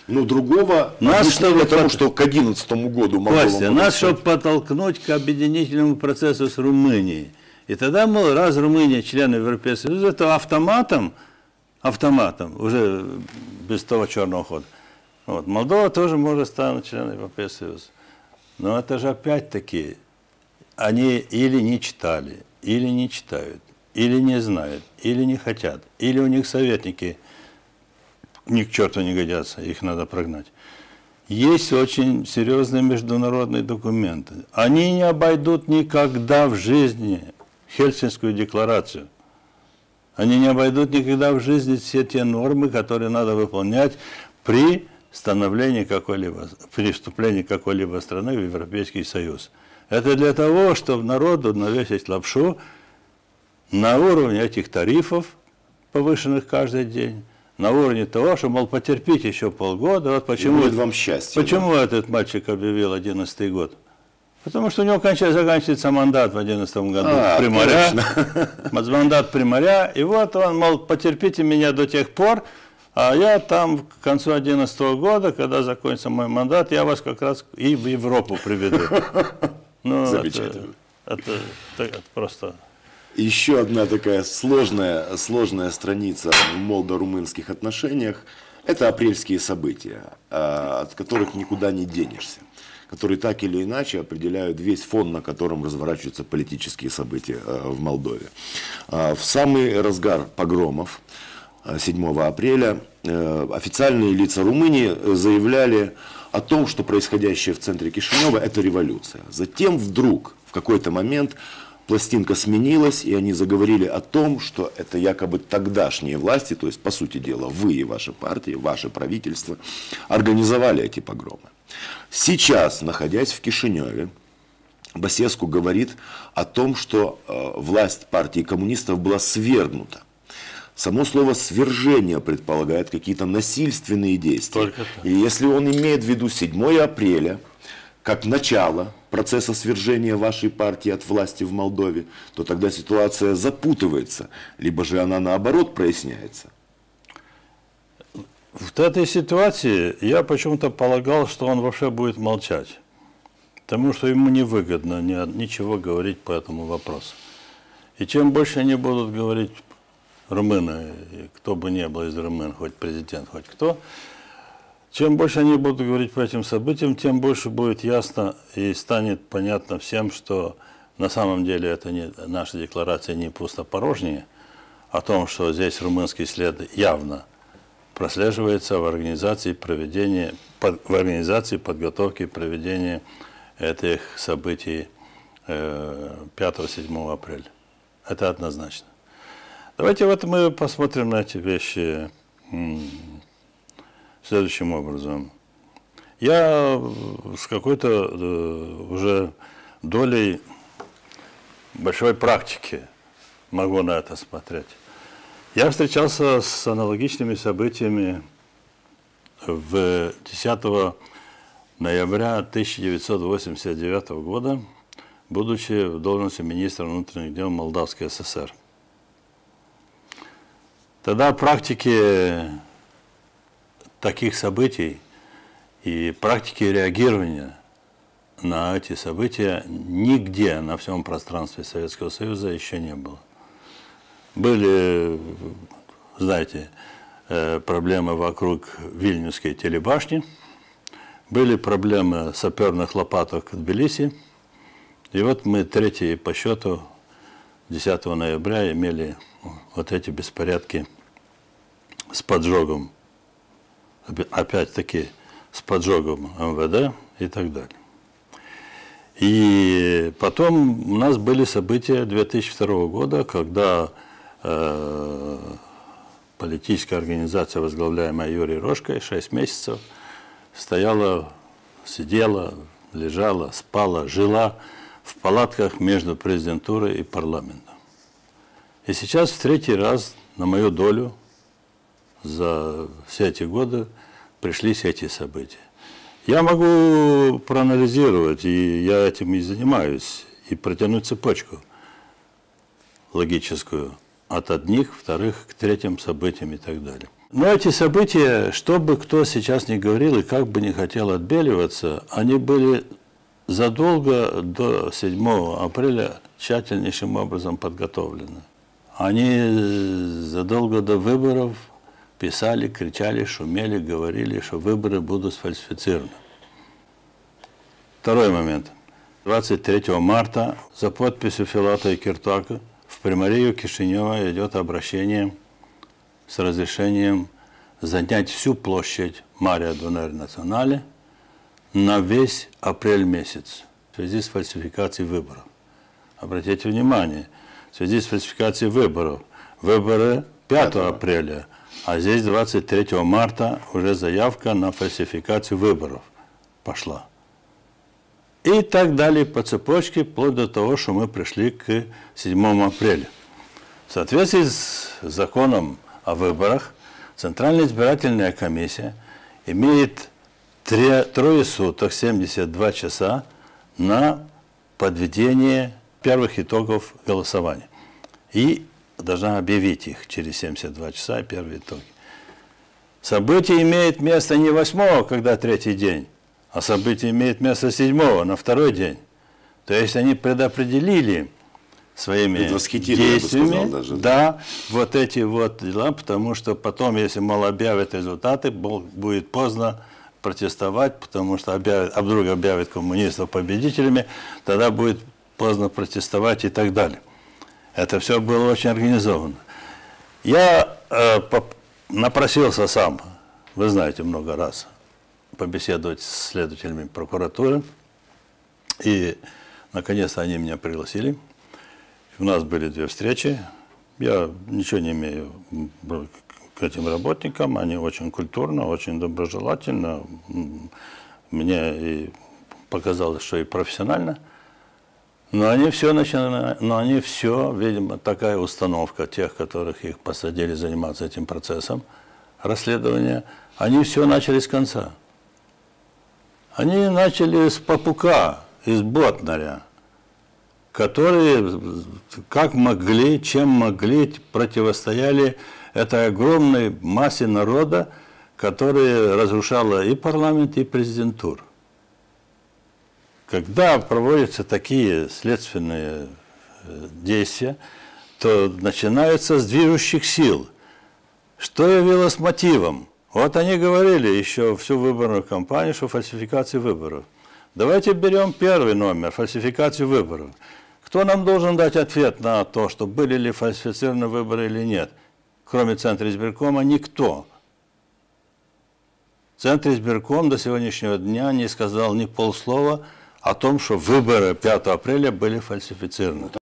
Но другого объяснения тому, что к 2011 году Костя, нас, чтобы подтолкнуть к объединительному процессу с Румынией. И тогда, мол, раз Румыния член Европейского Союза, то автоматом, уже без того черного хода, вот, Молдова тоже может стать членом Европейского Союза. Но это же опять-таки, они или не читали, или не читают, или не знают, или не хотят, или у них советники ни к черту не годятся, их надо прогнать. Есть очень серьезные международные документы. Они не обойдут никогда в жизни Хельсинскую декларацию. Они не обойдут никогда в жизни все те нормы, которые надо выполнять при становлении какой-либо, при вступлении какой-либо страны в Европейский Союз. Это для того, чтобы народу навесить лапшу на уровне этих тарифов, повышенных каждый день, на уровне того, что, мол, потерпите еще полгода. Вот почему, вам счастье, почему этот мальчик объявил 2011 год? Потому что у него заканчивается мандат в 2011 году примаря, мандат примаря, и вот он, мол, потерпите меня до тех пор, а я там к концу 2011 года, когда закончится мой мандат, я вас как раз и в Европу приведу. Ну, замечательно. Это просто... Еще одна такая сложная страница в молдо-румынских отношениях – это апрельские события, от которых никуда не денешься, которые так или иначе определяют весь фон, на котором разворачиваются политические события в Молдове. В самый разгар погромов 7 апреля официальные лица Румынии заявляли о том, что происходящее в центре Кишинева – это революция. Затем вдруг, в какой-то момент, пластинка сменилась, и они заговорили о том, что это якобы тогдашние власти, то есть, по сути дела, вы и ваша партия, ваше правительство, организовали эти погромы. Сейчас, находясь в Кишиневе, Басеску говорит о том, что власть партии коммунистов была свергнута. Само слово «свержение» предполагает какие-то насильственные действия. И если он имеет в виду 7 апреля, как начало процесса свержения вашей партии от власти в Молдове, то тогда ситуация запутывается, либо же она наоборот проясняется. В этой ситуации я почему-то полагал, что он вообще будет молчать, потому что ему невыгодно ничего говорить по этому вопросу. И чем больше они будут говорить румыны, кто бы ни был из румын, хоть президент, хоть кто, чем больше они будут говорить по этим событиям, тем больше будет ясно и станет понятно всем, что на самом деле это наша декларация не пустопорожняя, о том, что здесь румынский след явно прослеживается в организации подготовки и проведения этих событий 5-7 апреля. Это однозначно. Давайте вот мы посмотрим на эти вещи следующим образом. Я с какой-то уже долей большой практики могу на это смотреть. Я встречался с аналогичными событиями 10 ноября 1989 года, будучи в должности министра внутренних дел Молдавской ССР. Тогда практики таких событий и практики реагирования на эти события нигде на всем пространстве Советского Союза еще не было. Были, знаете, проблемы вокруг Вильнюсской телебашни, были проблемы саперных лопаток в Тбилиси, и вот мы третий по счету 10 ноября имели вот эти беспорядки с поджогом, опять-таки с поджогом МВД и так далее. И потом у нас были события 2002 года, когда политическая организация, возглавляемая Юрием Рожкой, 6 месяцев стояла, сидела, лежала, спала, жила в палатках между президентурой и парламентом. И сейчас в третий раз на мою долю за все эти годы пришлись эти события. Я могу проанализировать, и я этим и занимаюсь, и протянуть цепочку логическую от одних, вторых к третьим событиям и так далее. Но эти события, что бы кто сейчас ни говорил и как бы ни хотел отбеливаться, они были задолго до 7 апреля тщательнейшим образом подготовлены. Они задолго до выборов писали, кричали, шумели, говорили, что выборы будут сфальсифицированы. Второй момент. 23 марта за подписью Филата и Киртака в примарию Кишинева идет обращение с разрешением занять всю площадь Мария Дунер Национале на весь апрель месяц в связи с фальсификацией выборов. Обратите внимание, в связи с фальсификацией выборов, выборы 5 апреля, а здесь 23 марта уже заявка на фальсификацию выборов пошла. И так далее по цепочке, вплоть до того, что мы пришли к 7 апреля. В соответствии с законом о выборах, Центральная избирательная комиссия имеет 3 суток, 72 часа на подведение первых итогов голосования. И должна объявить их через 72 часа, первые итоги. Событие имеет место не 8-го, когда 3-й день, а событие имеет место 7-го, на 2-й день. То есть они предопределили своими действиями, даже, да, вот эти вот дела, потому что потом, если мало объявят результаты, будет поздно протестовать, потому что вдруг объявят коммунистов победителями, тогда будет поздно протестовать и так далее. Это все было очень организовано. Я напросился сам, вы знаете, много раз, побеседовать с следователями прокуратуры, и наконец-то они меня пригласили. У нас были 2 встречи. Я ничего не имею к этим работникам. Они очень культурно, очень доброжелательно. Мне и показалось, что и профессионально. Но они все, видимо, такая установка тех, которых их посадили заниматься этим процессом расследования, они все начали с конца. Они начали с Папука, из Ботнаря, которые как могли, чем могли, противостояли этой огромной массе народа, которая разрушала и парламент, и президентуру. Когда проводятся такие следственные действия, то начинаются с движущих сил. Что явилось мотивом? Вот они говорили еще всю выборную кампанию, что фальсификация выборов. Давайте берем первый номер, фальсификацию выборов. Кто нам должен дать ответ на то, что были ли фальсифицированы выборы или нет? Кроме Центра избиркома, никто. Центр избирком до сегодняшнего дня не сказал ни полслова о том, что выборы 5 апреля были фальсифицированы.